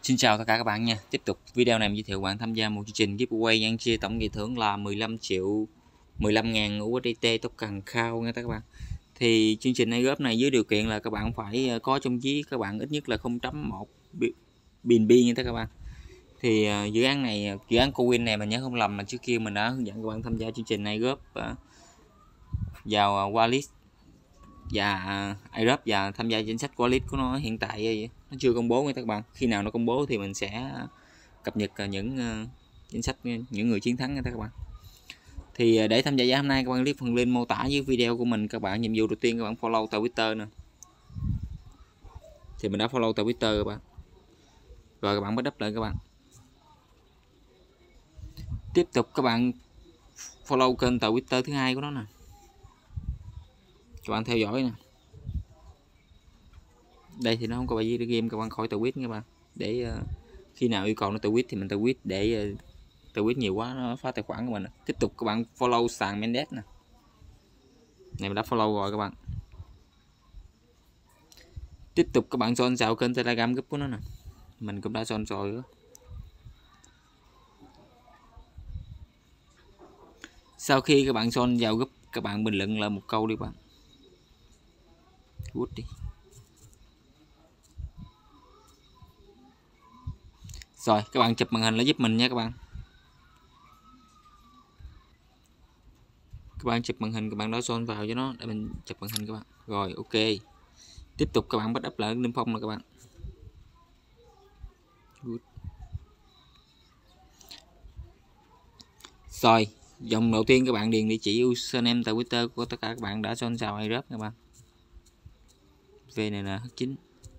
Xin chào tất cả các bạn nha. Tiếp tục video này mình giới thiệu bạn tham gia một chương trình giveaway ăn chia tổng giải thưởng là 15.000 USDT token khao nha các bạn. Thì chương trình airdrop này dưới điều kiện là các bạn phải có trong ví các bạn ít nhất là 0.1 BNB nha các bạn. Thì dự án coin này mình nhớ không lầm mà trước kia mình đã hướng dẫn các bạn tham gia chương trình airdrop vào wallet và airdrop và tham gia danh sách wallet của nó. Hiện tại nó chưa công bố nha các bạn. Khi nào nó công bố thì mình sẽ cập nhật những danh sách những người chiến thắng nha các bạn. Thì để tham gia giải hôm nay các bạn click phần link mô tả dưới video của mình. Các bạn nhiệm vụ đầu tiên các bạn follow Twitter nè. Thì mình đã follow Twitter các bạn. Rồi các bạn bắt đắp lại các bạn. Tiếp tục các bạn follow kênh Twitter thứ hai của nó nè. Các bạn theo dõi nè. Đây thì nó không có bài game, các bạn khỏi tweet các bạn. Để khi nào yêu cầu nó tweet thì mình tweet, để tweet nhiều quá nó phá tài khoản của mình. Tiếp tục các bạn follow sàn Mendes nè. Này mình đã follow rồi các bạn. Tiếp tục các bạn join vào kênh Telegram group của nó nè. Mình cũng đã join rồi đó. Sau khi các bạn join vào group, các bạn bình luận lại một câu đi bạn. Good đi. Rồi các bạn chụp màn hình lại giúp mình nha các bạn. Các bạn chụp màn hình, các bạn đó join vào cho nó để mình chụp màn hình các bạn. Rồi ok. Tiếp tục các bạn bắt up lại niêm phong nè các bạn. Good. Rồi dòng đầu tiên các bạn điền địa chỉ username tại Twitter của tất cả các bạn đã join vào airdrop các bạn. VNNH9.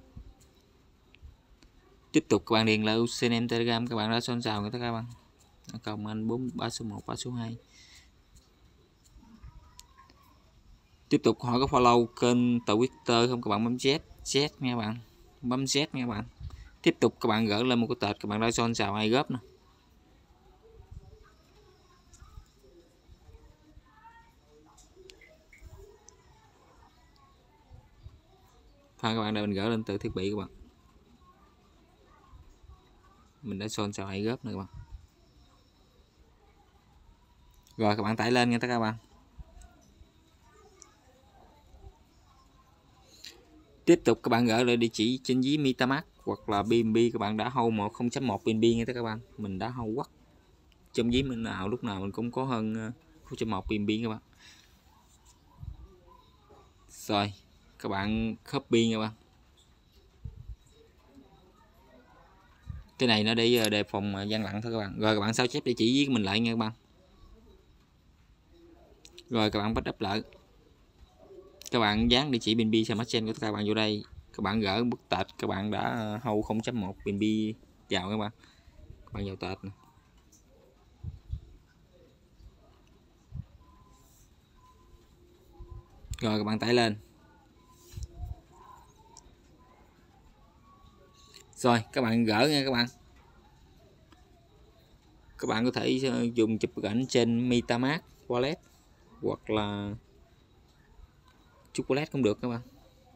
Tiếp tục các bạn điền lại username Telegram các bạn đã join vào người ta các bạn. Cộng anh 43 số 1 3 số 2. Tiếp tục hỏi có follow kênh Twitter không, các bạn bấm Z nha các bạn. Bấm Z nha các bạn. Tiếp tục các bạn gửi lên một cái tệp các bạn đã join vào airdrop nè. Thôi các bạn đây mình gửi lên từ thiết bị các bạn. Mình đã join vào airdrop nè các bạn. Rồi các bạn tải lên nha các bạn. Tiếp tục các bạn gửi lại địa chỉ trên ví MetaMask hoặc là BNB, các bạn đã hold 0.1 BNB nha các bạn. Mình đã hold quất. Trong ví mình nào lúc nào mình cũng có hơn 0.1 BNB các bạn. Rồi các bạn copy nha các bạn. Cái này nó để đề phòng gian lận thôi các bạn. Rồi các bạn sao chép địa chỉ với mình lại nha các bạn. Rồi các bạn bắt up lại. Các bạn dán địa chỉ BNB Smart Chain của các bạn vô đây. Các bạn gỡ bức tệp các bạn đã hold 0.1 BNB vào các bạn. Các bạn vào tệp này. Rồi các bạn tải lên. Rồi các bạn gỡ nha các bạn. Các bạn có thể dùng chụp ảnh trên MetaMask Wallet hoặc là chocolate cũng được các bạn.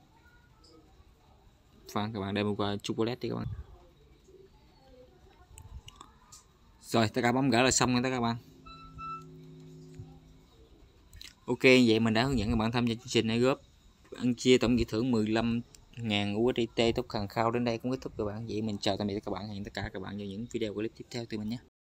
Các bạn đem qua chocolate đi các bạn. Rồi tất cả bấm gỡ là xong nha các bạn. Ok, vậy mình đã hướng dẫn các bạn tham gia chương trình airdrop ăn chia tổng giải thưởng 15.000 USDT token khao đến đây cũng kết thúc các bạn. Vậy mình chào tạm biệt các bạn, hẹn tất cả các bạn vào những video clip tiếp theo từ mình nhé.